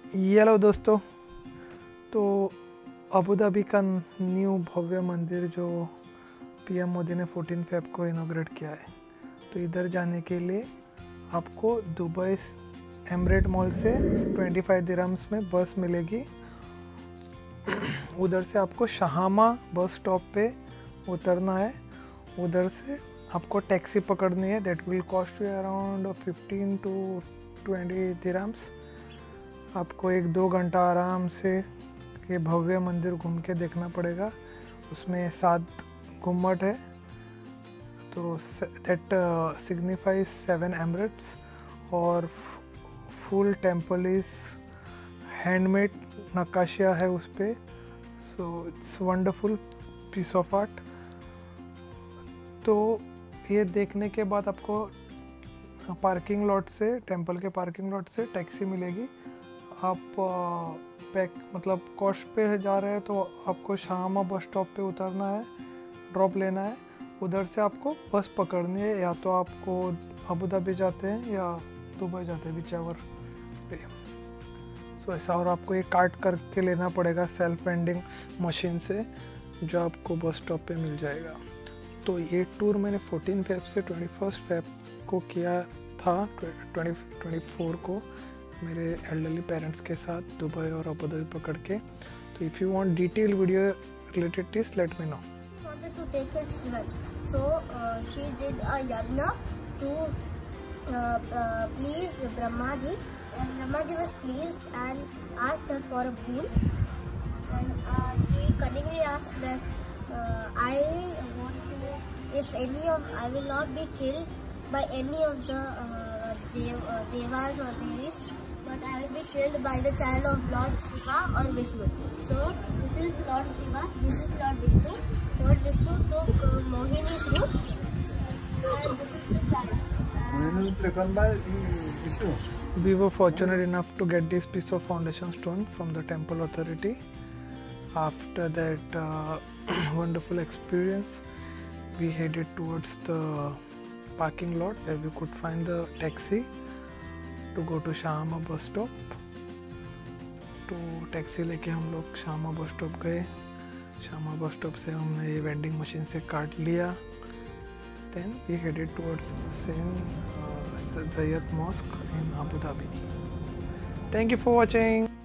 ये लो दोस्तों, तो अबू धाबी का न्यू भव्य मंदिर जो पीएम मोदी ने 14 फेब को इनॉग्रेट किया है। तो इधर जाने के लिए आपको दुबई एमरेट मॉल से 25 दिरहम्स में बस मिलेगी। उधर से आपको शाहमा बस स्टॉप पे उतरना है। उधर से आपको टैक्सी पकड़नी है। That will cost you around 15 to 20 dirhams. आपको 1-2 घंटा आराम से ये भव्य मंदिर घूम के देखना पड़ेगा। उसमें 7 गुम्मट है, तो दैट सिग्निफाइज 7 एमरेट्स। और फुल टेम्पल इज हैंडमेड, नक्काशियाँ है उस पर। So it's wonderful piece of art. तो ये देखने के बाद आपको पार्किंग लॉट से, टेंपल के पार्किंग लॉट से टैक्सी मिलेगी। आप मतलब कोस्ट पे जा रहे हैं तो आपको शामा बस स्टॉप पे उतरना है, ड्रॉप लेना है। उधर से आपको बस पकड़नी है, या तो आपको अबू धाबी जाते हैं या दुबई जाते हैं, विचएवर पे। सो ऐसा। और आपको ये कार्ट करके लेना पड़ेगा सेल्फ वेंडिंग मशीन से, जो आपको बस स्टॉप पे मिल जाएगा। तो ये टूर मैंने 14 फेब से 21 फेब को किया था, 2024 को मेरे एल्डरली पेरेंट्स के साथ दुबई और अबू धाबी पकड़ के। तो if you want detail video related this, let me know. Wanted to take it slow, so she did a yagna to please Brahmaji, and Brahmaji was pleased and asked her for a boon. And she cunningly asked that I want to, if I will not be killed by any of the devas or devis, but I will be killed by the child of Lord Shiva or Vishnu. So this is Lord Shiva, this is Lord Vishnu. Lord Vishnu took Mohini's root, and this is the child. We were fortunate enough to get this piece of foundation stone from the temple authority. After that wonderful experience, we headed towards the parking lot where we could find the taxi to go to Shama bus stop. तो taxi लेके हम लोग शामा bus stop गए। शामा bus stop से हमने ये vending machine से cart लिया। देन वी हेडेड टुवर्ड्स सेंट Zayed mosque in Abu Dhabi. Thank you for watching.